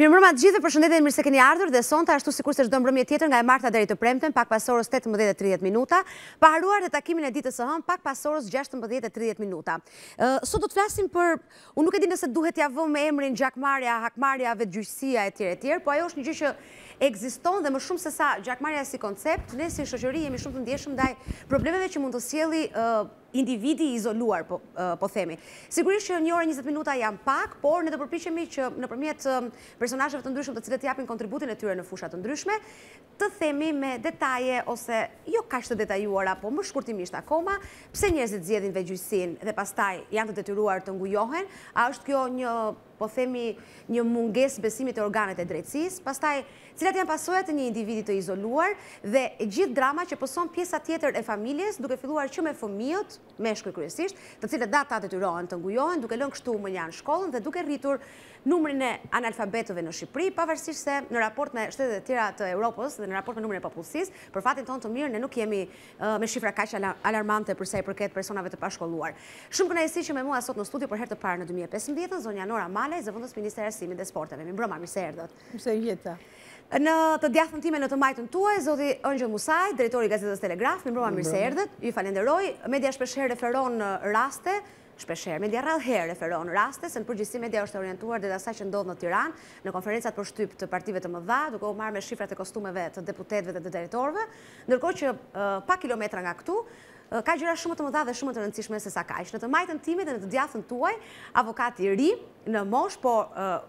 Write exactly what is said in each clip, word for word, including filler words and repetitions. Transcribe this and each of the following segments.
Mirëmbrëma të gjithëve, përshëndetje, mirë se keni ardhur dhe sonte ashtu sikur se çdo mbrëmje tjetër nga e marta deri të premten, pak pas orës tetëmbëdhjetë e tridhjetë minuta, pa haruar dhe takimin e ditës së hënë, pak pas orës gjashtëmbëdhjetë e tridhjetë minuta. Sot do të flasim për, unë nuk e di nëse duhet ja vëmë emrin gjakmarrja, hakmarrja, vetgjyqësia etj etj, po ajo është një gjë që ekziston dhe më shumë se sa gjakmarrja si koncept, ne si shoqëri jemi shumë të ndjeshëm ndaj problemeve që mund të sjellë individi i izoluar, po, po themi. Sigurisht që një orë e njëzet minuta janë pak, por ne do përpiqemi që nëpërmjet personazheve të ndryshëm të cilët japin kontributin e tyre në fusha të ndryshme, të themi me detaje ose jo kaq të detajuara, po më shkurtimisht akoma, pse njerëzit zgjedhin vetgjyqësinë dhe pastaj janë të detyruar të ngujohen, a është kjo një, po themi, një mungesë besimi te organet e drejtësisë, pastaj cilat janë pasojat e një individi të izoluar dhe gjithë drama që pëson pjesa tjetër e familjes, duke filluar që me fëmijët, meshkuj kryesisht, të cilët ata detyrohen të ngujohen, duke lënë kështu më janë shkollën dhe duke rritur numrin e analfabetëve në Shqipëri, pavarësisht se në raport me shtetet e tjera të Europës dhe në raport me numrin e popullsisë, për fatin tonë të mirë, ne nuk jemi me shifra kaq alarmante për sa i përket personave të pashkolluar. Shumë kënaqësi që me mua sot në studio për herë të parë në dy mijë e pesëmbëdhjetë, zonja Nora Malaj, zëvendës Ministre e Arsimit dhe Sporteve. Mirëmbrëma, mirë se erdhët. Mirë se jeta. Në të djathtën time në të majtën tuaj, zoti Engjell Musaj, drejtori i Gazetës Telegraf, mirëmbrëma, mirë se erdhët. Ju falenderoj. Media shpeshherë referon raste, shpeshherë, media rrallëherë referon raste, se në përgjithësi media është orientuar deri asaj që ndodh në Tiranë, në konferencat për shtyp të partive të mëdha, duke u marrë me shifrat e kostumeve të deputetëve dhe të drejtorëve, ndërkohë që pak kilometra nga këtu ka gjëra shumë të mëdha dhe shumë të rëndësishme se sa kaq. Në të majtën time dhe në të djathtën tuaj, avokati i ri në moshë, po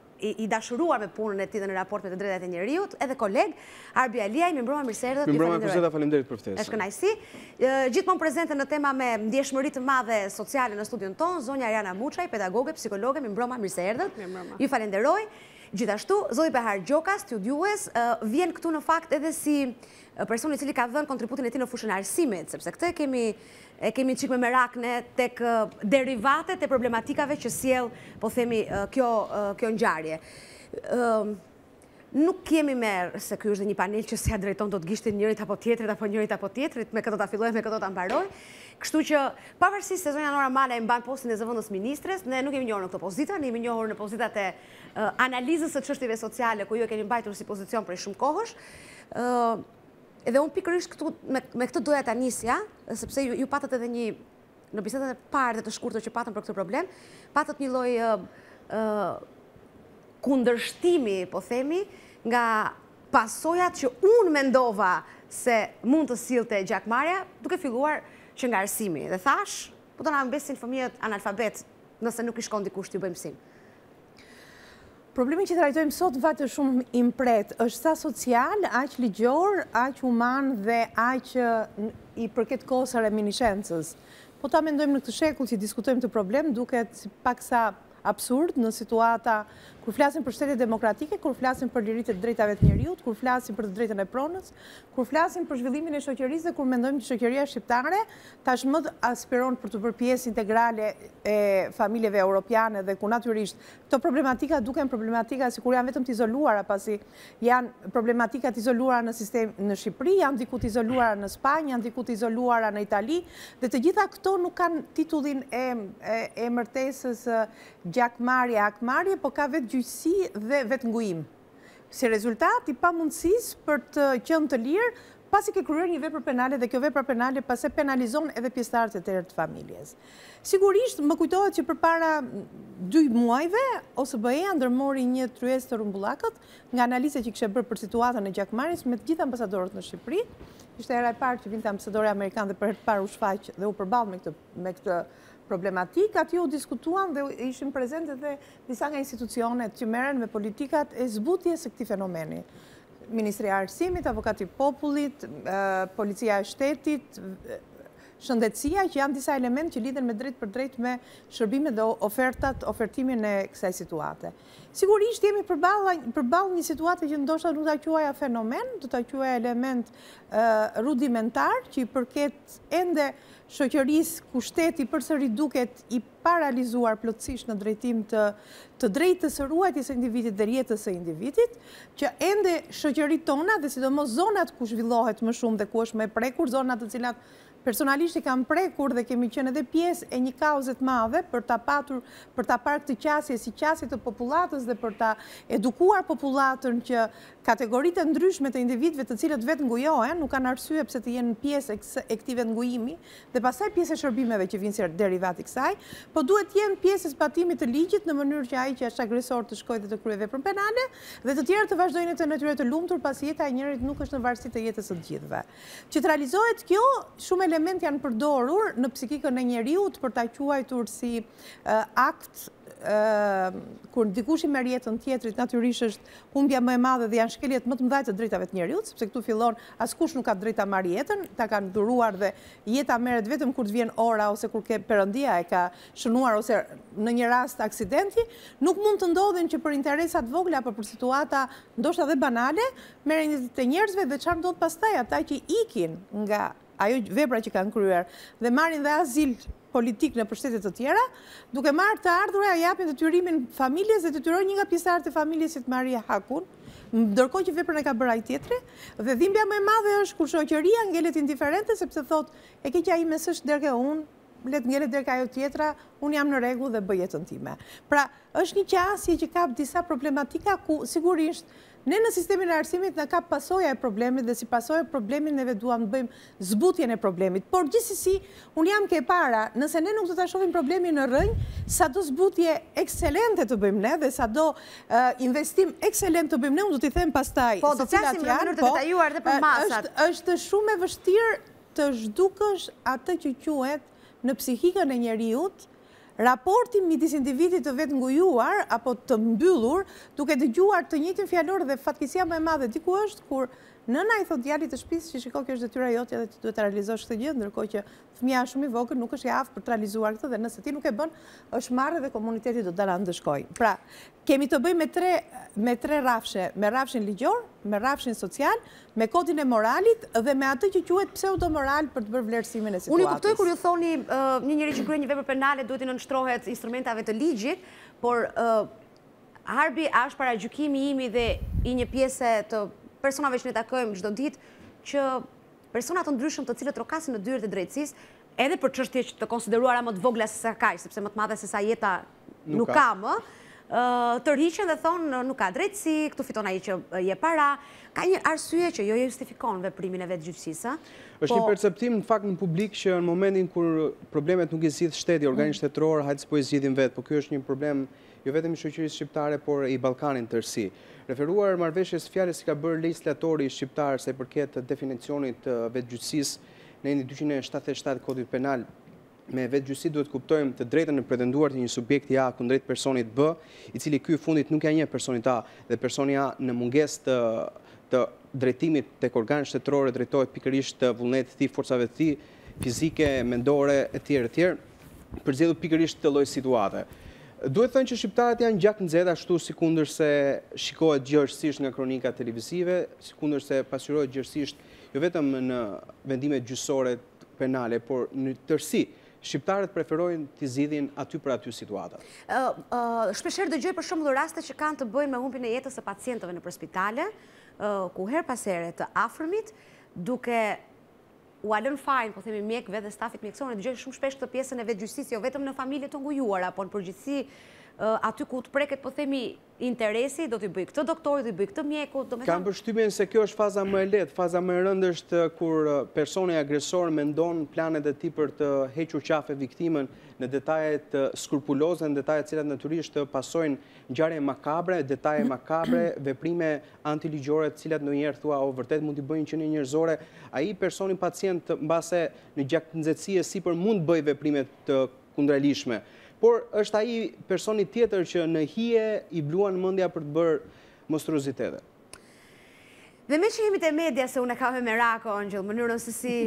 i dashuruar me punën e tij dhe në raport me të drejtat e njerëzit, edhe koleg Harbi Aliaj, mirëmbrëma, mirë se erdhët. Mirëmbrëma, Kozeta, faleminderit për ftesën. Është kënaqësi. Gjithmonë prezente në tema me ndjeshmëri të madhe sociale në studion tonë, zonja Arjana Muca, pedagoge, psikologe, mirëmbrëma, mirë se erdhët. Ju falenderoj. Gjithashtu, zoti Behar Gjoka, studiues, vjen këtu në fakt edhe si personi i cili ka dhënë kontributin e tij në fushën e arsimit, sepse këtë kemi e kemi çik me merak ne tek derivatet e problematikave që sjell, po themi, kjo kjo ngjarje. Nuk kemi merë se ky është dhe një panel që si ja drejton do të gishtin njërit apo tjetrit apo njërit apo tjetrit, me këto ta filloj, me këto ta mbaroj. Kështu që pavarësisht se zonja Nora Malaj mban postin e zëvendës ministres, ne nuk jemi njohur në këtë pozitë, ne jemi njohur në pozitat e analizës së çështjeve sociale ku ju e keni mbajtur si pozicion prej shumë kohësh. Edhe unë pikërisht këtu me, me këtë doja ta nisja, sepse ju, ju patët edhe një, në bisedat e parë dhe të shkurtër që patëm për këtë problem, patët një lloj uh, uh, kundërshtimi, po themi, nga pasojat që unë mendova se mund të sillte gjakmarrja, duke filluar që nga arsimi. Dhe thash, po do na mbesin fëmijët analfabet nëse nuk i shkon dikush t'ju bëjmë mësim. Problemi që trajtojmë sot vate shumë impret, është sa social, aq ligjor, aq human dhe aq i përket kohës së reminiscencës. Po ta mendojmë në këtë shekull që diskutojmë të problem, duket paksa absurd në situata kur flasim për shtete demokratike, kur flasim për liritë e drejtave të njerëzit, kur flasim për të drejtën e pronës, kur flasim për zhvillimin e shoqërisë dhe kur mendojmë që shoqëria shqiptare tashmë aspiron për të bërë pjesë integrale e familjeve europiane dhe ku natyrisht këto problematika duken problematika sikur janë vetëm të izoluara, pasi janë problematika të izoluara në sistem në Shqipëri, janë diku të izoluara në Spanjë, janë diku të izoluara në Itali, dhe të gjitha këto nuk kanë titullin e e, e emërtesës gjakmarrje, hakmarrje, po ka vetë gjyqësi dhe vetë ngujim. Si rezultat i pamundësisë për të qenë të lirë, pasi ke kryer një vepër penale dhe kjo vepër penale pasi penalizon edhe pjesëtarët e tjerë të familjes. Sigurisht më kujtohet që përpara dy muajve O S B E-ja ndërmori një tryezë të rrumbullakët nga analiza që kishte bërë për situatën e gjakmarrjes me të gjithë ambasadorët në Shqipëri. Ishte hera e parë që vinte ambasadori amerikan dhe për herë të parë u shfaq dhe u përball me këtë me këtë problematik, aty u diskutuan dhe ishin prezente dhe disa nga institucionet që merren me politikat e zbutjes së këtij fenomeni. Ministria e Arsimit, Avokati i Popullit, Policia e Shtetit, shëndetësia, që janë disa elementë që lidhen me drejt për drejt me shërbimet dhe ofertat, ofertimin e kësaj situate. Sigurisht jemi përballë një situate që ndoshta nuk ta quaja fenomen, do ta quaja element uh, rudimentar që i përket ende shoqërisë ku shteti përsëri duket i paralizuar plotësisht në drejtim të, të drejtës së ruajtjes së individit dhe rjetës së individit, që ende shoqëritë tona dhe sidomos zonat ku zhvillohet më shumë dhe ku është më e prekur, zonat të cilat personalisht i kam prekur dhe kemi qenë edhe pjesë e një kauzet madhe për ta patur, për ta parë këtë qasje si qasje të popullatës dhe për ta edukuar popullatën që kategoritë ndryshme të individëve të cilët vetë ngujohen, nuk kanë arsye pse të jenë pjesë e këtij vetngujimi dhe pastaj pjesë e shërbimeve që vinë si derivati kësaj, po duhet të jenë pjesë e zbatimit të ligjit në mënyrë që ai që është agresor të shkojë dhe të kryejë veprën penale dhe të tjerë të vazhdojnë të natyre të lumtur pasi jeta e njërit nuk është në varësi të jetës së të gjithëve. Që të realizohet kjo, shumë element janë përdorur në psikikën e njeriut për ta quajtur si uh, akt uh, kur dikush i merr jetën tjetrit, natyrisht është humbja më e madhe dhe janë shkeljet më të mëdha të drejtave të njeriut, sepse këtu fillon askush nuk ka drejt ta marrë jetën, ta kanë dhuruar dhe jeta merret vetëm kur të vjen ora ose kur ke Perëndia e ka shënuar ose në një rast aksidenti, nuk mund të ndodhin që për interesat vogla apo për situata ndoshta dhe banale, merren jetët e njerëzve dhe çfarë ndodh pastaj ata që ikin nga ajo vepra që kanë kryer dhe marrin dhe azil politik në shtete të tjera, duke marrë të ardhurë ja japin detyrimin familjes dhe detyrojnë një nga pjesëtarët e familjes si të marrë hakun, ndërkohë që veprën e ka bërë ai tjetri, dhe dhimbja më e madhe është kur shoqëria ngelet indiferente sepse thotë e keqja ime s'është derke unë, le të ngelet derka ajo tjetra, unë jam në rregull dhe bëj jetën time. Pra, është një qasje që ka disa problematika ku sigurisht ne në sistemin e arsimit na ka pasoja e problemit dhe si pasoja e problemit neve duam të bëjmë zbutjen e problemit. Por gjithsesi, unë jam ke para, nëse ne nuk do ta shohim problemin në rrënjë, sado zbutje ekselente të bëjmë ne dhe sado uh, investim ekselent të bëjmë ne, unë do t'i them pastaj po, do të flasim në mënyrë të detajuar dhe për masat. Është, është shumë e vështirë të zhdukësh atë që quhet në psikikën e njeriut raporti midis individit të vetë ngujuar apo të mbyllur, duke dëgjuar të njëjtin fjalor dhe fatkeqësia më e madhe diku është kur nëna i thot djalit të shtëpisë që shiko kjo është detyra jote dhe ti duhet ta realizosh këtë gjë, ndërkohë që fëmia është shumë i vogël, nuk është i aftë për të realizuar këtë dhe nëse ti nuk e bën, është marrë dhe komuniteti do të dalë ndëshkojë. Pra, kemi të bëjmë me tre me tre rrafshe, me rrafshin ligjor, me rrafshin social, me kodin e moralit dhe me atë që quhet pseudomoral për të bërë vlerësimin e situatës. Unë kuptoj kur ju thoni uh, një njeri që kryen një vepër penale duhet të nënshtrohet instrumentave të ligjit, por uh, Harbi është paragjykimi imi dhe i një pjese të personave që ne takojmë çdo ditë që persona të ndryshëm të cilët rokasin në dyert e drejtësisë, edhe për çështje që të konsideruara më të vogla se sa kaq, sepse më të madhe se sa jeta nuk, nuk ka më, të rriqen dhe thonë nuk ka drejtësi, këtu fiton ai që je para, ka një arsye që jo justifikon veprimin e vetë gjyqësisë. Është një perceptim në fakt në publik që në momentin kur problemet nuk i zgjidh shteti, organi shtetëror, hajtë s'po i zgjidhin vetë, por ky është një problem jo vetëm i shoqërisë shqiptare, por i Ballkanit tërësi. Referuar marrëveshjes fjalës që ka bërë legislatori shqiptar sa i përket definicionit të vetëgjyqësisë në endi dyqind e shtatëdhjetë e shtatë kodit penal, me vetëgjyqësi duhet kuptojmë të drejtën e pretenduar të një subjekti A kundrejt personit B, i cili ky fundit nuk ja njeh personit A dhe personi A në mungesë të të drejtimit tek organet shtetërore drejtohet pikërisht të vullnetit të tij, forcave të tij fizike, mendore etj etj, përzgjedhur pikërisht të lloj situate. Duhet thënë që shqiptarët janë gjak nxehtë ashtu sikundër se shikohet gjerësisht nga kronika televizive, sikundër se pasqyrohet gjerësisht jo vetëm në vendimet gjyqësore penale, por në tërësi shqiptarët preferojnë të zgjidhin aty për aty situata. Uh, uh, Shpeshherë dëgjoj për shembull raste që kanë të bëjnë me humbjen e jetës së pacientëve në spitale, uh, ku her pas here të afërmit duke u alën fajin, po themi mjekëve dhe stafit mjekësor, dëgjoj shumë shpesh këtë pjesën e vetëgjyqësisë, jo vetëm në familje të ngujuara, por në përgjithësi aty ku të preket, po themi, interesi, do t'i bëj këtë doktori, do t'i bëj këtë mjeku, do me Kam përshtypjen se kjo është faza më e lehtë, faza më e rëndë është kur personi agresor mendon planet e tij për të hequr qafe viktimën në detajet skrupuloze, në detajet cilat natyrisht pasojnë ngjarje makabre, detaje makabre, veprime antiligjore, të cilat ndonjëherë thua, o vërtet mund t'i bëjnë qenie njerëzore, ai personi pacient mbase në gjaknxehtësi e sipër mund bëj veprime të kundërlishme. Por është ai personi tjetër që në hije i bluan mendja për të bërë monstruozitete. Dhe me që jemi te media, se unë e kam me Merako, Engjell, mënyrën se si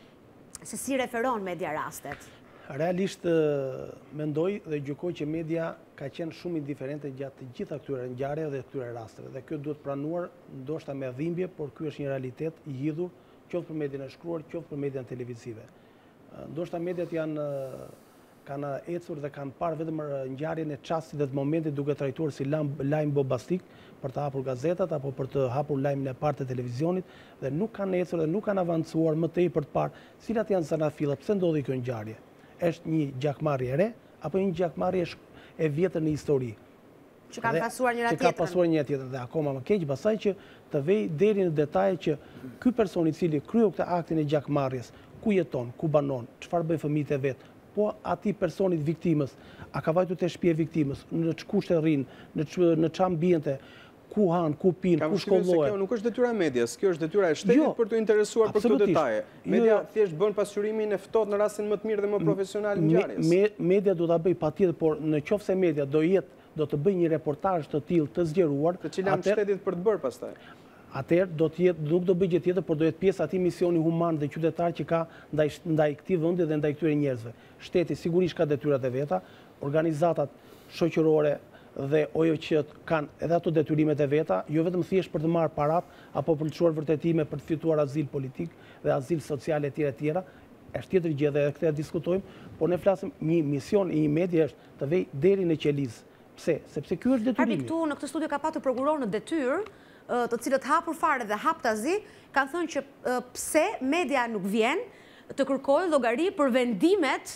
se si referon media rastet. Realisht mendoj dhe gjykoj që media ka qenë shumë indiferente gjatë të gjitha këtyre ngjarjeve dhe këtyre rasteve. Dhe kjo duhet pranuar ndoshta me dhimbje, por ky është një realitet i hidhur qoftë për median e shkruar, qoftë për median televizive. Ndoshta mediat janë kanë ecur dhe kanë parë vetëm ngjarjen e çastit dhe të momentit duke trajtuar si lajm bombastik për të hapur gazetat apo për të hapur lajmin e parë të televizionit dhe nuk kanë ecur dhe nuk kanë avancuar më tej për të parë cilat janë zanafilla, pse ndodhi kjo ngjarje. Është një gjakmarrje e re apo një gjakmarrje e vjetër në histori. Që kanë pasuar njëra tjetrën. Që ka pasuar njëra tjetrën dhe akoma më keq pasaj që të vej deri në detaj që ky person i cili kryu këtë aktin e gjakmarrjes, ku jeton, ku banon, çfarë bëjnë fëmijët e vet, po atij personit viktimës, a ka vajtur te shtëpia e viktimës, në ç'kushte rrin, në ç në ç'ambiente, ku han, ku pin, ku shkollohet. Kjo nuk është detyra e medias, kjo është detyra e shtetit për të interesuar për këto detaje. Media thjesht bën pasqyrimin e ftohtë në rastin më të mirë dhe më profesional në ngjarjes. Media do ta bëj patjetër, por në qoftë se media do jetë do të bëj një reportazh të tillë të zgjeruar, të cilën shtetit për të bërë pastaj. Atëherë do të jetë nuk do bëj gjë tjetër, por do jetë pjesë atij misioni human dhe qytetar që ka ndaj ndaj këtij vendi dhe ndaj këtyre njerëzve. Shteti sigurisht ka detyrat e veta, organizatat shoqërore dhe O J Q-t kanë edhe ato detyrimet e veta, jo vetëm thjesht për të marrë parat apo për të çuar vërtetime për të fituar azil politik dhe azil social e tjera e tjera. Është tjetër gjë dhe këtë diskutojmë, por ne flasim një mision i një media është të vej deri në qeliz. Pse? Sepse ky është detyrimi. Harbi, këtu në këtë studio ka patur prokuror në detyrë, të cilët hapur fare dhe haptazi kanë thënë që pse media nuk vjen të kërkojë llogari për vendimet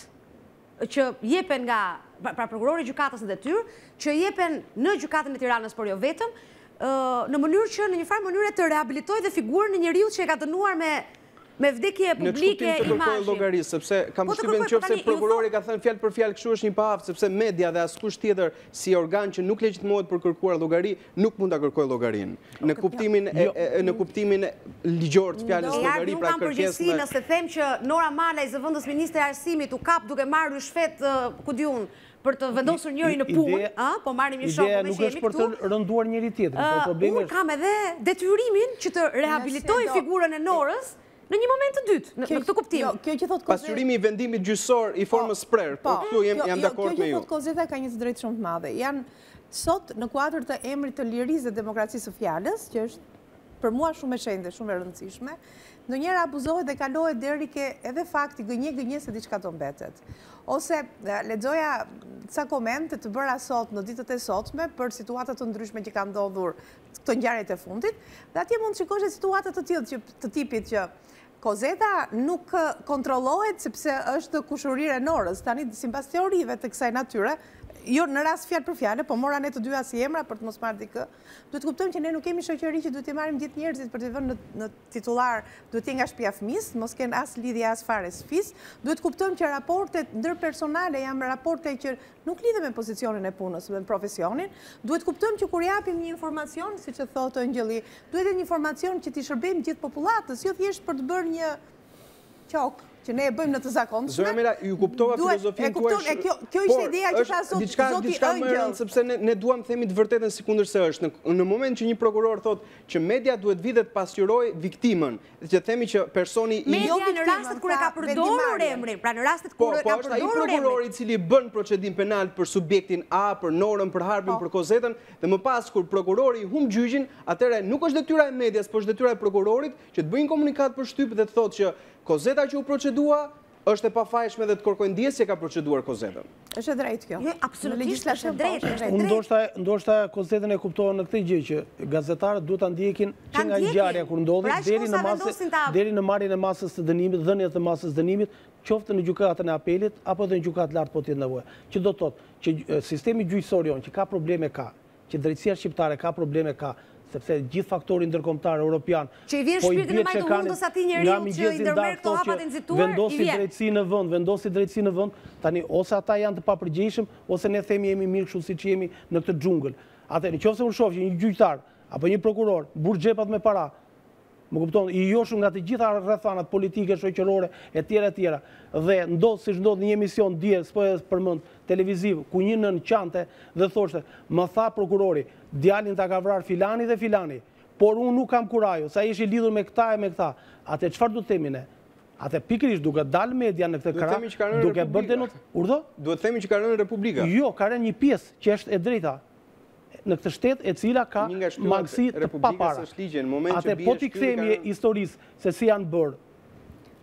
që jepen nga pra prokurori i gjykatës në detyrë, që jepen në gjykatën e Tiranës, por jo vetëm, në mënyrë që në një farë mënyrë të rehabilitojë dhe figurën e njeriu që e ka dënuar me me vdekje publike imazhi. Në të kërkojë llogari, sepse kam përshtypjen nëse prokurori ka thënë fjalë për fjalë kështu është një paaft, sepse media dhe askush tjetër si organ që nuk legjitimohet për kërkuar llogari nuk mund ta kërkojë llogarinë. Në kuptimin në kuptimin ligjor të fjalës llogari, pra kërkesë. Nëse them që Nora Malaj, zëvendës ministre e Arsimit, u kap duke marrë shfet, ku diun, për të vendosur njëri në punë, po marrim një shok me nuk është për të rënduar njëri tjetrin, por problemi është kam edhe detyrimin që të rehabilitoj figurën e Norës në një moment të dytë, në këtë kuptim. Pasqyrimi i vendimit gjyqësor i formës prerë, po këtu jam dakord me ju. Kjo që thot Kozeta ka një të drejtë shumë të madhe. Janë sot në kuadër të emrit të lirisë dhe demokracisë së fjalës, që është për mua shumë e shenjtë, shumë e rëndësishme, ndonjëherë abuzohet dhe kalohet deri ke edhe fakti gënje gënje se diçka do mbetet. Ose lexoja ca komente të bëra sot në ditët e sotme për situata të ndryshme që kanë ndodhur këto ngjarjet e fundit, dhe atje mund të shikosh situata të tillë të tipit që Kozeta nuk kontrollohet sepse është kushërire e Norës. Tani, sipas teorive të kësaj natyre, jo në rast fjalë për fjalë, po mora ne të dyja si emra për të mos marrë dikë, duhet të kuptojmë që ne nuk kemi shoqëri që duhet të marrim gjithë njerëzit për të vënë në titullar, duhet të jenë nga shtëpia e fëmis, mos kenë as lidhje as fare shtëpis. Duhet të kuptojmë që raportet ndërpersonale janë raporte që nuk lidhen me pozicionin e punës, me profesionin. Duhet të kuptojmë që kur japim një informacion, siç e thotë Engjelli, duhet të jetë një informacion që t'i shërbejmë gjithë popullatës, jo thjesht për të bërë një qok që ne e bëjmë në të zakonshme. Zora Mela, ju kuptova filozofinë tuaj. Kjo ishte ideja që tha zoti Engjell. Sepse ne duam të themi të vërtetën sikundër se është. Në moment që një prokuror thotë që media duhet vite të pasqyrojë viktimën, që themi që personi i media në rastet kur e ka përdorur emrin, pra në rastet kur e ka përdorur emrin. Po, është ai prokurori i cili bën procedim penal për subjektin A, për Norën, për Harbin, për Kozetën, dhe më pas kur prokurori humb gjyqin, atëherë nuk është detyra e medias, por është detyra e prokurorit që të bëjë komunikat për shtyp dhe të thotë që Kozeta që u procedua është e pafajshme dhe të kërkojnë ndjesë që ka proceduar Kozetën. Është e drejtë kjo. Jo, absolutisht është e drejtë. Unë ndoshta Kozetën e kuptova në këtë gjë që gazetarët duhet ta ndjekin që nga ngjarja kur ndodhi deri në masë deri në marrjen e masës së dënimit, dhënien e masës së dënimit, qoftë në gjykatën e apelit apo edhe në gjykatë lart po të jetë nevojë. Që do të thotë që sistemi gjyqësor jon që ka probleme ka, që drejtësia shqiptare ka probleme ka, sepse gjithë faktori ndërkombëtar europian që i vjen shpirti në majtë mundës atij njeriu që i ndërmerr këto hapat e nxituar, vendosi drejtësi në vend, vendosi drejtësi në vend, tani ose ata janë të papërgjegjshëm ose ne themi jemi mirë kështu siç jemi në këtë xhungël. Atëherë nëse unë shoh që një gjyqtar apo një prokuror burr xhepat me para, më kupton, i joshur nga të gjitha rrethanat politike, shoqërore e tjera e tjera, dhe ndodh siç ndodh në një emision dje, s'po e përmend, televiziv, ku një nën qante dhe thoshte, më tha prokurori, djalin ta ka vrarë filani dhe filani, por unë nuk kam kurajo, sa ishi lidhur me këta e me këta. Atë çfarë do të themi ne? Atë pikërisht duke dalë media në këtë krah, duke bërë denot, urdhë? Duhet të themi që ka rënë Republika. Jo, ka rënë një pjesë që është e drejta në këtë shtet e cila ka mangësi të papara. Atë po t'i kthemi historisë se si janë bërë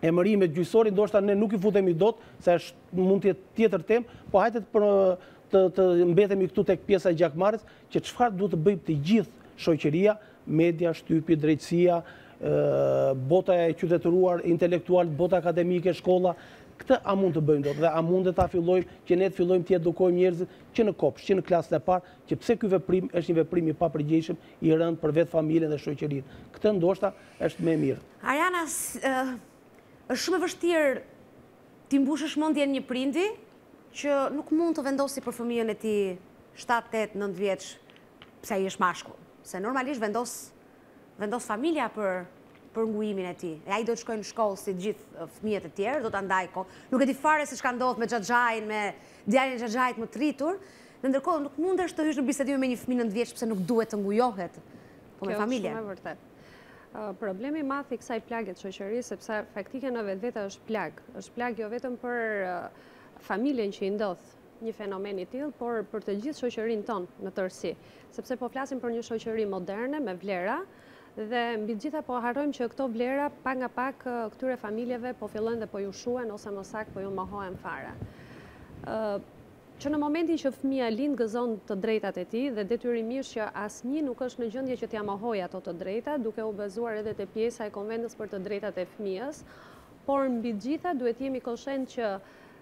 emërimet gjyqësore, ndoshta ne nuk i futemi dot, se është mund të jetë tjetër temë, po hajde për të, të mbetemi këtu tek pjesa e gjakmarrjes, që çfarë duhet të bëjmë të gjithë shoqëria, media, shtypi, drejtësia, bota e qytetëruar, intelektual, bota akademike, shkolla. Këtë a mund të bëjmë dot dhe a mund të ta fillojmë që ne të fillojmë të edukojmë njerëzit që në kopsh, që në klasën e parë, që pse ky veprim është një veprim i papërgjegjshëm, i rënd për vetë familjen dhe shoqërinë. Këtë ndoshta është më e mirë. Arjana, është shumë e vështirë ti mbushësh mendjen një prindi që nuk mund të vendosi për fëmijën e tij shtatë, tetë, nëntë vjeç, pse ai është mashkull. Se normalisht vendos vendos familja për për ngujimin e tij. E ai do të shkojë në shkollë si gjithë fëmijët e tjerë, do ta ndajë kohë. Nuk e di fare se çka ndodh me xhaxhain, me djalin e xhaxhait më të rritur. Në ndërkohë nuk mundesh të hysh në bisedime me një fëmijë nëntë vjeç pse nuk duhet të ngujohet, po me familjen. Kjo është shumë e vërtet. Problemi i madh i kësaj plagë të shoqërisë, sepse faktike në vetvete është plag. Është plag jo vetëm për familjen që i ndodh një fenomen i tillë, por për të gjithë shoqërinë tonë në tërësi. Sepse po flasim për një shoqëri moderne me vlera, dhe mbi gjitha po harrojmë që këto vlera pak nga pak këtyre familjeve po fillojnë dhe po ju shuhen ose më saktë po ju mohohen fare. Që në momentin që fëmia lind gëzon të drejtat e tij dhe detyrimisht që asnjë nuk është në gjendje që t'ia mohojë ato të drejta, duke u bazuar edhe te pjesa e konventës për të drejtat e fëmijës, por mbi gjitha duhet jemi koshent që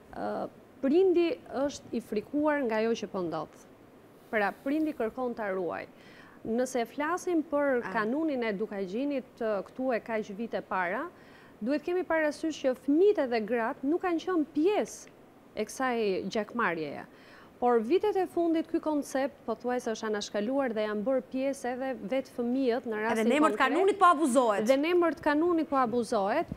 prindi është i frikuar nga ajo që po ndodh. Pra prindi kërkon ta ruajë. Nëse flasim për kanunin e edukagjinit këtu e kaq vite para, duhet kemi parasysh që fëmijët dhe gratë nuk kanë qenë pjesë e kësaj gjakmarrjeje. Por vitet e fundit ky koncept pothuajse është anashkaluar dhe janë bërë pjesë edhe vetë fëmijët në rastin konkret. Edhe në emër të kanunit po abuzohet. Dhe në emër të kanunit po abuzohet,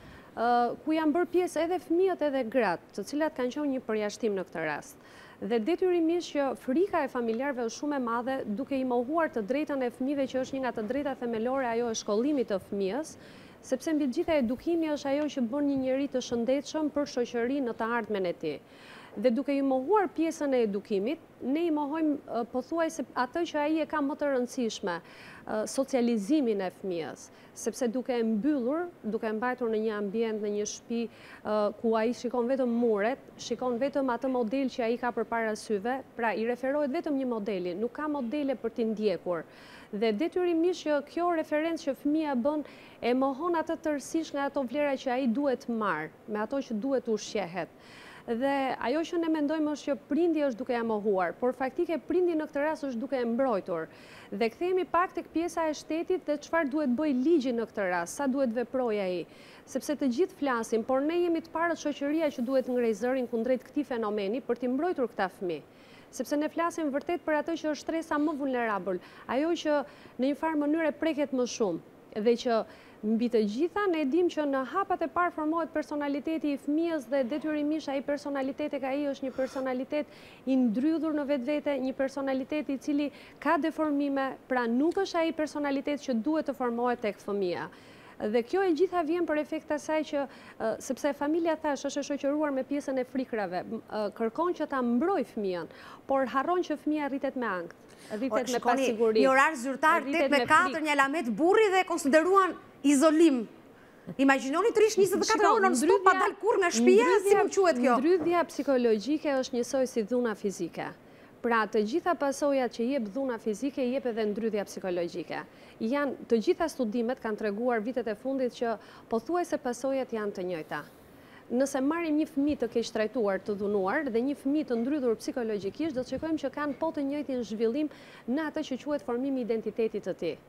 ku janë bërë pjesë edhe fëmijët edhe gratë, të cilat kanë qenë një përjashtim në këtë rast. Dhe detyrimisht që frika e familjarëve është shumë e madhe duke i mohuar të drejtën e fëmijëve që është një nga të drejtat themelore ajo e shkollimit të fëmijës, sepse mbi të gjitha edukimi është ajo që bën një njeri të shëndetshëm për shoqërinë në të ardhmen e tij. Dhe duke i mohuar pjesën e edukimit, ne i mohojmë pothuajse atë që ai e ka më të rëndësishme, socializimin e fëmijës, sepse duke e mbyllur, duke e mbajtur në një ambient, në një shtëpi ku ai shikon vetëm muret, shikon vetëm atë model që ai ka përpara syve, pra i referohet vetëm një modeli, nuk ka modele për t'i ndjekur. Dhe detyrimisht që kjo referencë që fëmia bën e mohon atë tërësisht nga ato vlera që ai duhet marr, me ato që duhet ushqehet. Dhe ajo që ne mendojmë është që prindi është duke ja mohuar, por faktike prindi në këtë rast është duke e mbrojtur. Dhe kthehemi pak tek pjesa e shtetit dhe çfarë duhet bëj ligji në këtë rast, sa duhet veprojë ai. Sepse të gjithë flasim, por ne jemi të parët shoqëria që duhet ngrej zërin kundrejt këtij fenomeni për t'i mbrojtur këta fëmijë. Sepse ne flasim vërtet për atë që është stresa më vulnerabël, ajo që në një farë mënyrë preket më shumë dhe që mbi të gjitha, ne dim që në hapat e parë formohet personaliteti i fëmijës dhe detyrimisht ai personalitet e ka ai është një personalitet i ndrydhur në vetvete, një personalitet i cili ka deformime, pra nuk është ai personalitet që duhet të formohet tek fëmia. Dhe kjo e gjitha vjen për efekt të asaj që, sepse familja thash është e shoqëruar me pjesën e frikrave, kërkon që ta mbroj fëmijën, por harron që fëmia rritet me ankth, rritet me pasiguri. Një orar zyrtar tetë me katër, një alamet burri dhe konsideruan izolim. Imagjinoni të rish njëzet e katër orë non stop pa dal kurrë nga shtëpia, si mund quhet kjo? Ndrydhja psikologjike është njësoj si dhuna fizike. Pra të gjitha pasojat që jep dhuna fizike, jep edhe ndrydhja psikologjike. Janë, të gjitha studimet kanë treguar vitet e fundit që pothuajse pasojat janë të njëjta. Nëse marrim një fëmijë të keq trajtuar, të dhunuar dhe një fëmijë të ndrydhur psikologjikisht, do të shikojmë që kanë po të njëjtin zhvillim në atë që quhet formimi i identitetit të tij.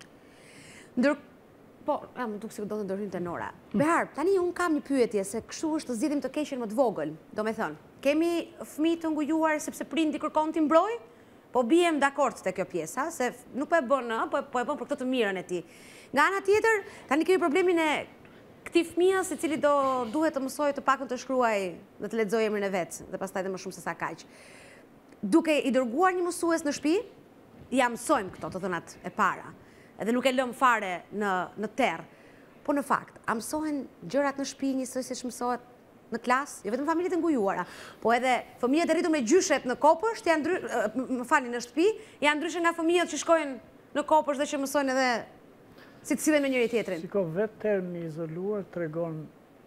Ndër Po, ja, më duk si do të ndërhyjmë te Nora. Behar, tani unë kam një pyetje se kështu është të zgjidhim të keqen më të vogël, do me thënë. Kemi fëmijë të ngujuar sepse prindi kërkon t'i mbrojë, po bijem dakord te kjo pjesa, se nuk po e bën, po, po e bën për këtë të mirën e tij. Nga ana tjetër, tani kemi problemin e këtij fëmijës i cili do duhet të mësojë të paktën të shkruajë dhe të lexojë emrin e vet, dhe pastaj edhe më shumë se sa kaq. Duke i dërguar një mësues në shtëpi, ja mësojmë këto të dhënat e para. Edhe nuk e lëm fare në, në terë. Po në fakt, a mësohen gjërat në shtëpi njësoj siç mësohet në klasë, jo vetëm familjet e ngujuara, po edhe fëmijët e rritur me gjyshet në kopësht, janë ndry... më falni në shtëpi, janë ndryshe nga fëmijët që shkojnë në kopësht dhe që mësojnë edhe si të sillen me njëri tjetrin. Shiko, vetë termi izoluar tregon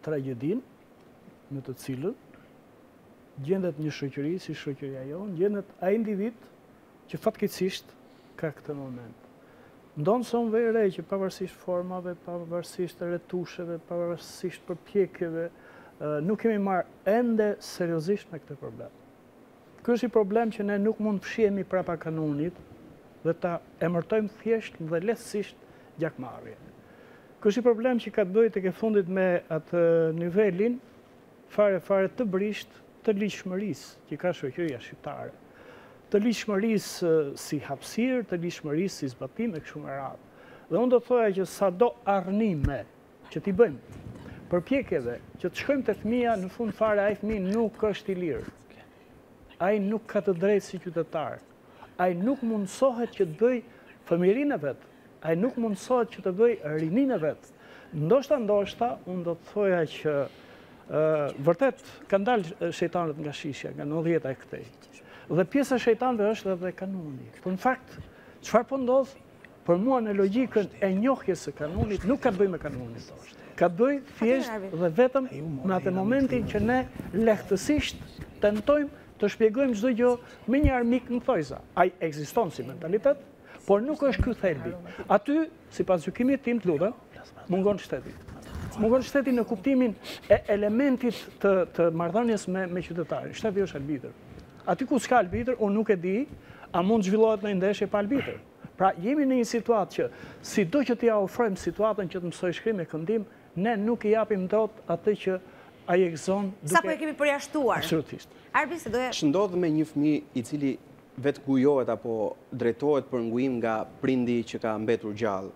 tragedin në të cilën gjendet një shoqëri si shoqëria jonë, gjendet ai individ që fatkeqësisht ka këtë moment. Ndonë së më vere që pavarësisht formave, pavarësisht retusheve, pavarësisht përpjekjeve, nuk kemi marrë ende seriozisht me këtë problem. Ky është i problem që ne nuk mund fshihemi prapa kanonit dhe ta emërtojmë thjesht dhe lehtësisht gjakmarrje. Ky është i problem që ka të bëjë tek e fundit me atë nivelin fare fare të brisht të ligjshmërisë që ka shoqëria shqiptare. Të ligjshmërisë si hapësirë, të ligjshmërisë si zbatim e kështu me radhë. Dhe unë do të thoja që sado arnime që t'i bëjmë përpjekjeve që të shkojmë te fëmia, në fund fare ai fëmijë nuk është i lirë. Ai nuk ka të drejtë si qytetar. Ai nuk mundsohet që të bëj fëmijërinë e vet. Ai nuk mundsohet që të bëj rininë e vet. Ndoshta ndoshta unë do të thoja që ë vërtet kanë dalë shejtanët nga shishja, nga nëntëdhjetë e këtej. Dhe pjesa e shejtanëve është edhe kanoni. Po në fakt, çfarë po ndodh? Për mua në logjikën e njohjes së kanonit nuk ka të bëjë me kanonin. Ka të bëjë thjesht dhe vetëm në atë momentin që ne lehtësisht tentojmë të shpjegojmë çdo gjë me një armik në thojza. Ai ekziston si mentalitet, por nuk është ky thelbi. Aty, sipas gjykimit tim, të lutem, mungon shteti. Mungon shteti në kuptimin e elementit të, të marrëdhënies me, me qytetarin. Shteti është arbitër. Aty ku s'ka arbitër, unë nuk e di, a mund zhvillohet në ndeshje pa arbitër. Pra jemi në një situatë që sido që t'ia ofrojmë situatën që të mësoj shkrim e këndim, ne nuk i japim dot atë që ai ekzon duke... Sa po e kemi përjashtuar? Absolutisht. Arbi, se doja... Shëndodh me një fëmijë i cili vetë gujohet apo drejtohet për ngujim nga prindi që ka mbetur gjallë.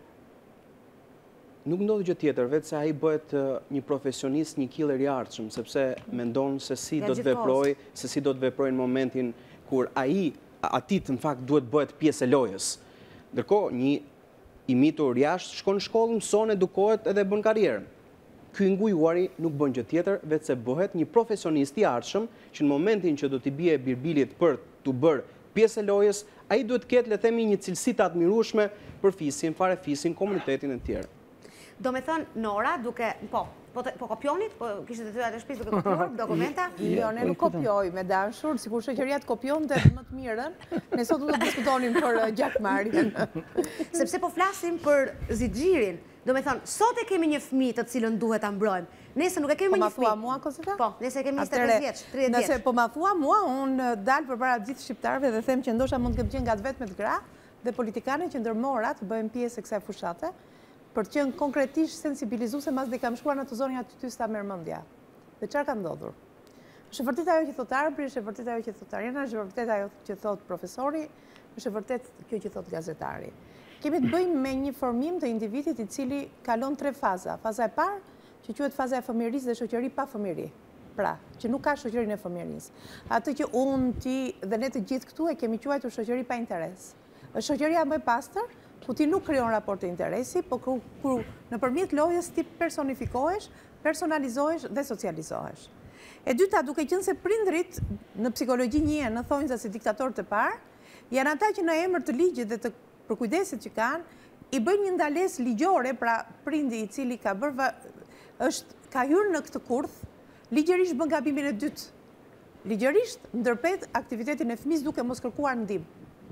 Nuk ndodh gjë tjetër, vetë se ai bëhet një profesionist, një killer i ardhshëm, sepse mendon se si do të veproj, se si do të veproj në momentin kur ai atit në fakt duhet bëhet pjesë e lojës. Ndërkohë, një i mitur jashtë shkon në shkollë, mëson, edukohet edhe bën karrierën. Ky ngujuari nuk bën gjë tjetër vetë se bëhet një profesionist i ardhshëm që në momentin që do t'i bie birbilit për të bërë pjesë e lojës, ai duhet të ketë, le të themi, një cilësi të admirueshme për fisin, fare fisin, komunitetin e tjerë. Do me thënë, Nora, duke, po, po, po kopjonit, po kishte të tyrat e shtëpisë duke kopjuar dokumenta? Jo, ne nuk kopjoj me dashur, sikur shoqëria të kopjonte më të mirën, ne sot do të diskutonim për gjakmarrjen. Sepse po flasim për zixhirin. Do me thënë, sot e kemi një fëmijë të cilën duhet ta mbrojmë. Nëse nuk e kemi po një fëmijë. Po ma thua mua, Kozeta? Po, nëse e kemi njëzet e pesë vjeç, tridhjetë vjeç. Nëse po ma thua mua, unë dal përpara gjithë shqiptarëve dhe them që ndoshta mund të kemë qenë gatvetme të gra dhe politikanë që ndërmora të bëjmë pjesë e kësaj fushate, për të qenë konkretisht sensibilizuese mas dhe kam shkuar në ato zonë aty ty sta merr mendja. Dhe çfarë ka ndodhur? Është e vërtetë ajo që thot Arbi, është e vërtetë ajo që thot Arjana, është e vërtetë ajo që thot profesori, është e vërtetë kjo që thot gazetari. Kemi të bëjmë me një formim të individit i cili kalon tre faza. Faza e parë, që quhet faza e fëmijërisë dhe shoqëri pa fëmijëri. Pra, që nuk ka shoqërinë e fëmijërisë. Atë që unë, ti dhe ne të gjithë këtu e kemi quajtur shoqëri pa interes. Është shoqëria më e pastër, ku ti nuk krijon raport të interesi, por ku, ku nëpërmjet lojës ti personifikohesh, personalizohesh dhe socializohesh. E dyta, duke qenë se prindrit në psikologji njihen në thonjza si diktatorët e parë, janë ata që në emër të ligjit dhe të përkujdesit që kanë, i bëjnë një ndalesë ligjore, pra prindi i cili ka bërë është ka hyrë në këtë kurth, ligjërisht bën gabimin e dytë. Ligjërisht ndërpret aktivitetin e fëmijës duke mos kërkuar ndihmë.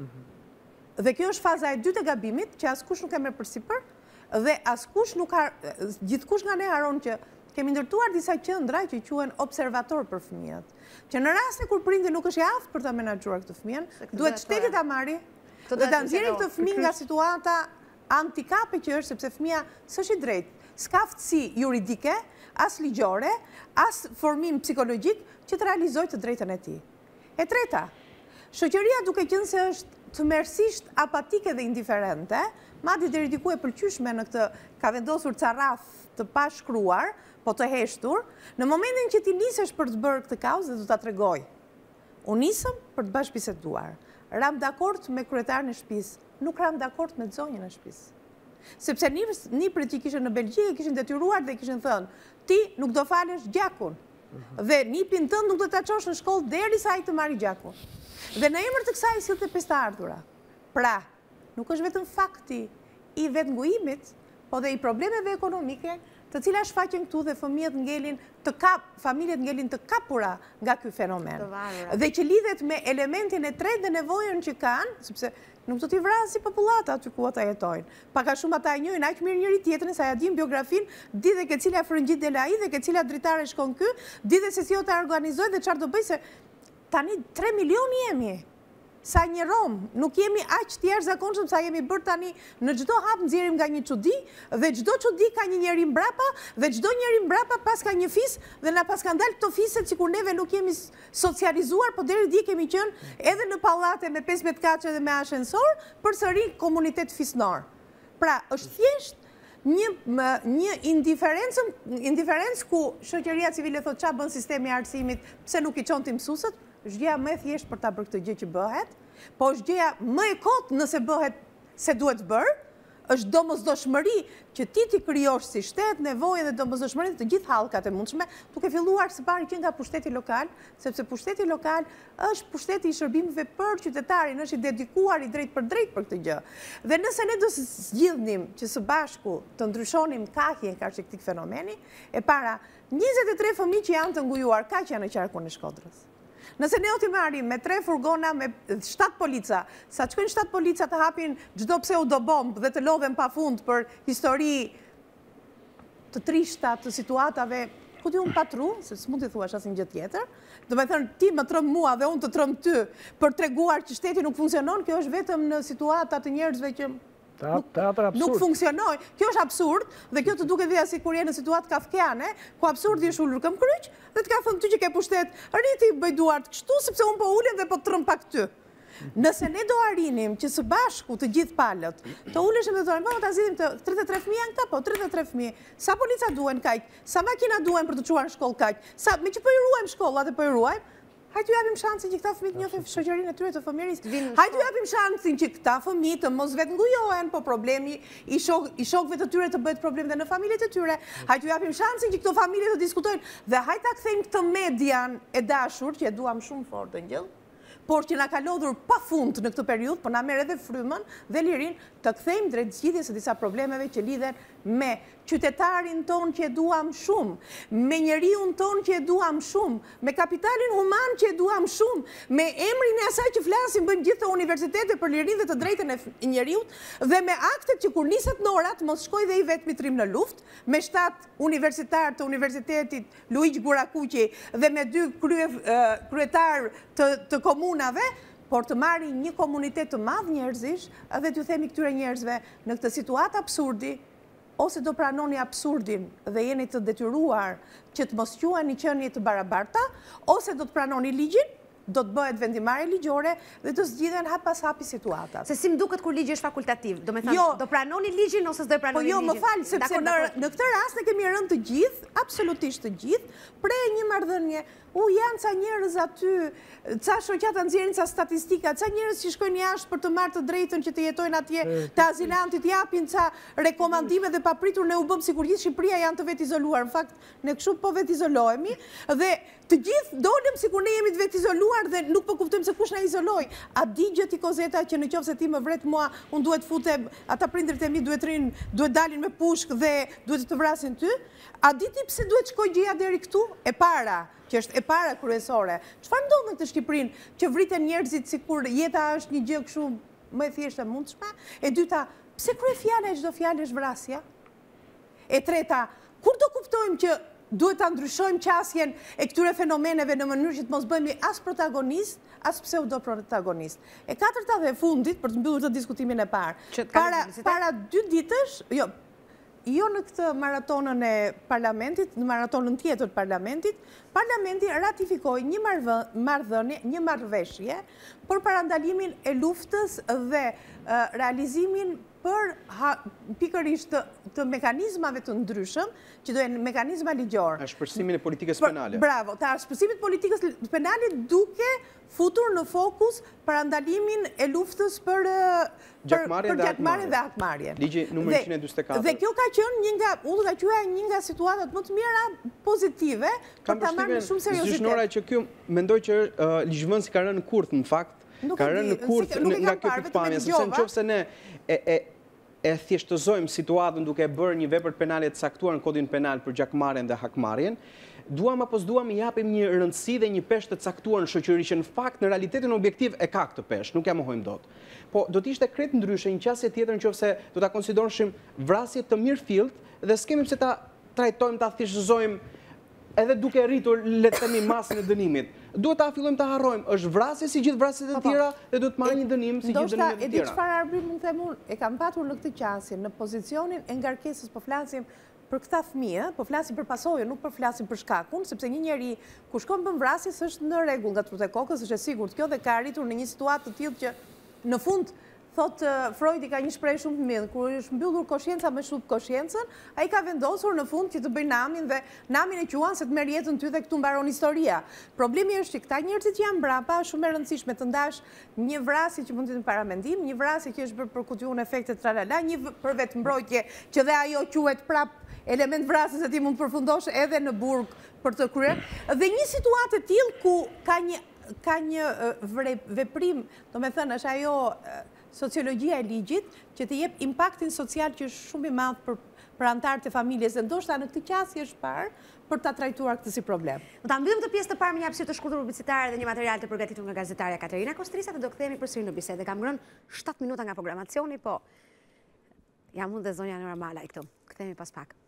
Dhe kjo është faza e dytë e gabimit, që askush nuk e merr përsipër dhe askush nuk ka, gjithkush nga ne haron që kemi ndërtuar disa qendra që quhen observator për fëmijët. Që në rastin kur prindi nuk është i aftë për ta menaxhuar këtë fëmijën, duhet shteti ta marrë dhe ta nxjerrë këtë fëmijë nga situata antikape që është, sepse fëmia s'është i drejtë, s'ka aftësi juridike, as ligjore, as formim psikologjik që të realizojë të drejtën e tij. E treta, shoqëria duke qenë se është tmerrsisht apatike dhe indiferente, madje deri diku e pëlqyeshme në këtë ka vendosur ca rrath të pashkruar, po të heshtur, në momentin që ti nisesh për të bërë këtë kauzë dhe do ta tregoj. Unë nisëm për të bashkëbiseduar. Ram dakord me kryetarin e shtëpisë, nuk ram dakord me zonjën e shtëpisë. Sepse niprit që kishin në Belgjikë kishin detyruar dhe kishin thënë, ti nuk do falesh gjakun. Dhe nipin tënd nuk do ta çosh në shkollë derisa ai të marrë gjakun. Dhe në emër të kësaj sillte pesë të ardhura. Pra, nuk është vetëm fakti i vetngujimit, po dhe i problemeve ekonomike, të të cilat shfaqen këtu dhe fëmijët ngelin të kap, familjet ngelin të kapura nga ky fenomen. Dhe që lidhet me elementin e tretë dhe nevojën që kanë, sepse nuk do t'i vrasë si popullata aty ku ata jetojnë. Paka shumë ata e njohin aq mirë njëri tjetrin, sa ja dim biografin, di dhe ke cila frëngjit del ai dhe ke cila dritare shkon ky, di dhe se si o ta organizoj dhe çfarë do bëj, se tani tre milion jemi. Sa një Rom, nuk jemi aq të jashtëzakonshëm sa jemi bërë tani, në çdo hap nxjerrim nga një çudi dhe çdo çudi ka një njeri mbrapa dhe çdo njeri mbrapa pas ka një fis dhe na pas kanë dalë këto fiset sikur neve nuk jemi socializuar, po deri dje kemi qenë edhe në pallate me pesëmbëdhjetë kaçe dhe me ashensor, përsëri komunitet fisnor. Pra, është thjesht një një indiferencë, indiferencë ku shoqëria civile thotë ç'a bën sistemi i arsimit, pse nuk i çon ti mësuesët, është gjëja më e thjeshtë për ta bërë këtë gjë që bëhet, po është gjëja më e kotë nëse bëhet se duhet bërë, është domosdoshmëri që ti ti krijosh si shtet nevojë dhe domosdoshmëri të gjithë hallkat e mundshme, duke filluar së pari që nga pushteti lokal, sepse pushteti lokal është pushteti i shërbimeve për qytetarin, është i dedikuar i drejt për drejt për këtë gjë. Dhe nëse ne do të zgjidhnim që së bashku të ndryshonim kahjen ka këtij fenomeni, e para njëzet e tre fëmijë që janë të ngujuar, kaq janë në qarkun e Shkodrës. Nëse ne o t'i marrim me tre furgona, me shtatë polica, sa qëkojnë shtatë polica të hapin gjdo pseudobombë dhe të lodhen pa fund për histori të trishta të situatave, ku ti unë patru, se s'mund t'i thuash asin gjë tjetër, do me thënë ti më trëm mua dhe unë të trëm ty për treguar që shteti nuk funksionon, kjo është vetëm në situata të njerëzve që nuk funksionoj. Kjo është absurd dhe kjo të duke dhja si kur je në situatë kafkeane, ku absurdi është ullur këm kryq dhe të ka thënë ty që ke pushtet, rriti bëjduar të kështu, sepse unë po ullin dhe po të trëm pak ty. Nëse ne do arinim që së bashku të gjithë palët, të ulleshim dhe të arinim, po të azidim të tridhjetë e tre fëmijë janë këta, po tridhjetë e tre fëmijë, sa polica duen kajt, sa makina duen për të quar në shkollë kajt, sa me që po i ruajmë shkollat e po i ruajmë, hajtë ju japim shansin që këta fëmijë të njohin shoqërinë e tyre të fëmijërisë. Hajtë ju japim shansin që këta fëmijë të mos vetë ngujohen, po problemi i shokëve të tyre të bëhet problem dhe në familjet e tyre. Hajtë ju japim shansin që këto familje të diskutojnë dhe hajtë ta kthejmë këtë median e dashur, që e duam shumë fort Engjell, por që na ka lodhur pa fund në këtë periudhë, po na merr edhe frymën dhe lirin të kthejmë drejt zgjidhjes së disa problemeve që lidhen me qytetarin ton që e duam shumë, me njeriun ton që e duam shumë, me kapitalin human që e duam shumë, me emrin e asaj që flasim bëjmë gjithë të universitete për lirinë dhe të drejtën e njeriut, dhe me aktet që kur niset Norat mos shkoj dhe i vetmi trim në luftë, me shtat universitar të Universitetit Luigi Burakuqi dhe me dy kryetar të, të komunave, por të marri një komunitet të madh njerëzish dhe t'ju themi këtyre njerëzve në këtë situatë absurdi, ose do pranoni absurdin dhe jeni të detyruar që të mos quheni qenie të barabarta, ose do të pranoni ligjin, do të bëhet vendimarrje ligjore dhe do zgjidhen hap pas hapi situatat. Se si më duket kur ligji është fakultativ, do me thënë, do pranoni ligjin ose s'do e pranoni ligjin? Po jo, më falë, sepse në këtë rast ne kemi rënë të gjithë, absolutisht të gjithë, pre një marrëdhënie. U janë ca njerëz aty, ca shoqata nxjerrin ca statistika, ca njerëz që shkojnë jashtë për të marrë të drejtën që të jetojnë atje, të azilantit japin ca rekomandime dhe papritur ne u bëm sikur gjithë Shqipëria janë të vetë izoluar. Në fakt, ne kështu po vetë izolohemi dhe të gjithë dolëm sikur ne jemi të vetë izoluar dhe nuk po kuptojmë se kush na izoloi. A di gjë ti Kozeta që në qoftë se ti më vret mua, unë duhet futem, ata prindërit e mi duhet rin, duhet dalin me pushk dhe duhet të vrasin ty? A di ti pse duhet shkoj gjëja deri këtu? E para, që është e para kryesore. Çfarë ndodh në këtë Shqipërinë që vriten njerëzit sikur jeta është një gjë kështu më e thjeshtë e mundshme? E dyta, pse kryefjala e çdo fjalë është vrasja? E treta, kur do kuptojmë që duhet ta ndryshojmë qasjen e këtyre fenomeneve në mënyrë që të mos bëhemi as protagonist, as pseudo protagonist. E katërta dhe e fundit për të mbyllur të diskutimin e parë. Para para dy ditësh, jo, jo në këtë maratonën e parlamentit, në maratonën tjetër të parlamentit, parlamenti ratifikoi një marrëdhënie, një marrëveshje për parandalimin e luftës dhe realizimin për pikërisht të mekanizmave të ndryshëm, që do jenë mekanizma ligjor. Ashpërsimin e politikës penale. Bravo, të ashpërsimit politikës penale duke futur në fokus parandalimin e luftës për gjakmarrjen dhe hakmarrjen. Ligji numër njëqind e dymbëdhjetë e katër. Dhe kjo ka qenë një nga, unë do ta quaja një nga situatat më të mira pozitive për ta marrë shumë seriozitet. Nora, që kjo mendoj që ligjvënësi ka rënë në kurth në fakt, ka rënë në kurth nga kjo pikpamje, sepse nëse ne e thjeshtëzojmë situatën duke bërë një vepër penale të caktuar në kodin penal për gjakmarrjen dhe hakmarrjen, duam apo s'duam i japim një rëndësi dhe një peshë të caktuar në shoqëri që në fakt në realitetin objektiv e ka këtë peshë, nuk ja mohojmë dot. Po do të ishte krejt ndryshe një qasje tjetër nëse do ta konsiderojmë vrasje të mirëfillt dhe s'kemi pse ta trajtojmë, ta thjeshtëzojmë edhe duke rritur le të themi masën e dënimit. Duhet ta fillojmë ta harrojmë, është vrasje si gjithë vrasjet e tjera dhe duhet marrë një dënim si gjithë dënimet e tjera. Ndoshta e di çfarë arbitrim mund të them unë, e kam patur në këtë qasje në pozicionin e ngarkesës, po flasim për këta fëmijë, po flasim për pasojën, nuk po flasim për shkakun, sepse një njeri ku shkon bën vrasjes është në rregull nga trut e kokës, është e sigurt kjo dhe ka arritur në një situatë të tillë që në fund thot Freud i ka një shprehje shumë të mirë, kur është mbyllur koshienca me subkosciencën, ai ka vendosur në fund që të bëj namin dhe namin e quan se të merr jetën ty dhe këtu mbaron historia. Problemi është që këta njerëz që janë mbrapa, është shumë e rëndësishme të ndash një vrasje që mund të jetë paramendim, një vrasje që është bërë për kution efekte tralala, një për vetmbrojtje që dhe ajo quhet prap element vrasjes se ti mund të përfundosh edhe në burg për të kryer, dhe një situatë e tillë ku ka një ka një veprim, domethënë është ajo sociologjia e ligjit që të jep impaktin social që është shumë i madh për për anëtarët e familjes dhe ndoshta në këtë qasje është parë për ta trajtuar këtë si problem. Do ta mbyllim këtë pjesë të parë me një hapësirë të shkurtër publicitare dhe një material të përgatitur nga gazetarja Katerina Kostrista dhe do kthehemi përsëri në bisedë. Kam ngrënë shtat minuta nga programacioni, po jam unë dhe zonja Nora Malaj këtu. Kthehemi pas pak.